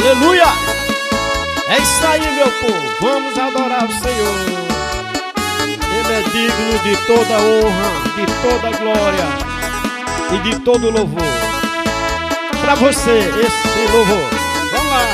Aleluia! É isso aí, meu povo. Vamos adorar o Senhor. Ele é digno de toda honra, de toda glória e de todo louvor. Para você, esse louvor. Vamos lá!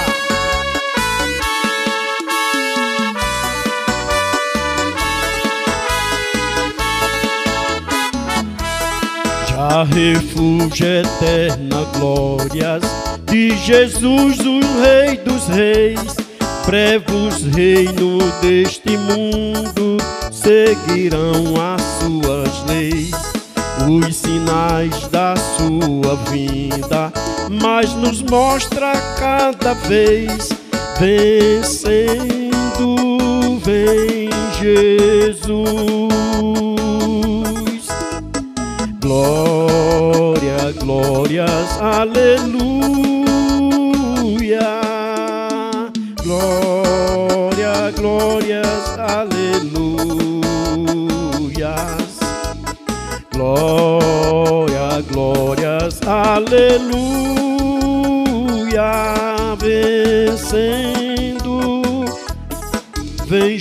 Já refúgio, eterna glórias de Jesus, o Rei dos Reis. Brevos reino deste mundo seguirão as suas leis. Os sinais da sua vinda, mas nos mostra cada vez. Vencendo, vem Jesus. Glória, glórias, aleluia. Glória, glórias, aleluias. Glória, glórias, aleluia. Vencendo, vem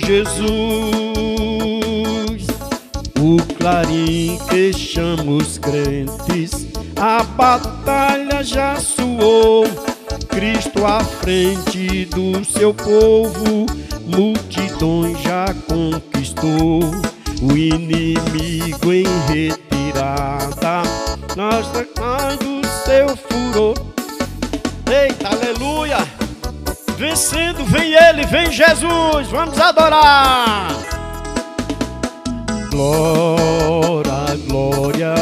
Jesus. O clarim que chama os crentes, a batalha já soou. Cristo à frente do seu povo, multidões já conquistou. O inimigo em retirada, nós tratando seu furor. Eita, aleluia! Vencendo, vem ele, vem Jesus, vamos adorar! Glória, glória,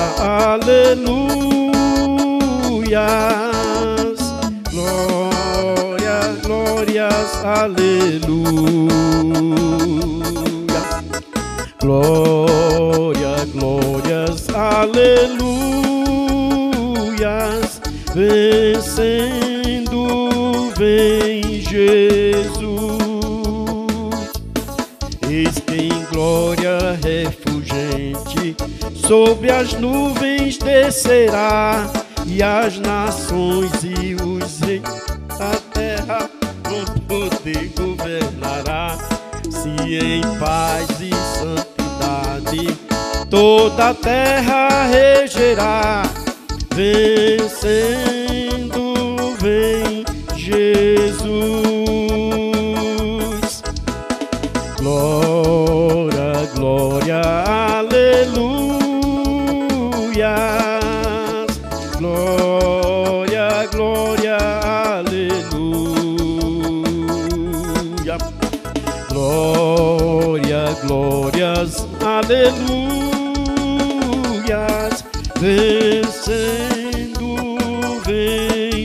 aleluia. Glória, glórias, aleluia. Glória, glórias, aleluias. Vencendo, vem Jesus. Eis que em glória refulgente sobre as nuvens descerá, e as nações e os reis da terra com poder governará. Se em paz e santidade toda a terra regerá. Vencendo, vem Jesus. Glória, glória, aleluia. Glória, glória, aleluia. Glória, glórias, aleluias. Vencendo, vem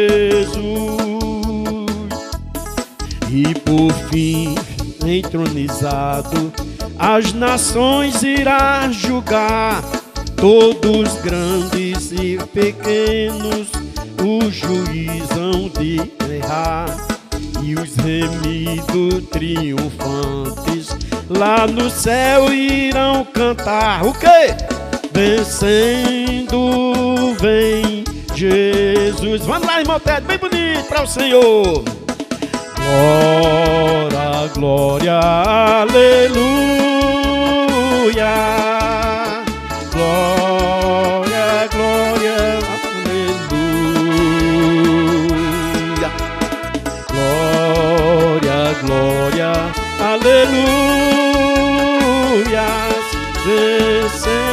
Jesus. E por fim, entronizado, as nações irá julgar. Todos grandes e pequenos o juiz hão de errar. E os remidos triunfantes lá no céu irão cantar. O quê? Vencendo, vem Jesus. Vamos lá, irmão Ted, bem bonito para o Senhor. Glória, glória, aleluia. Glória, glória, aleluia. Glória, glória, aleluia. Vencendo.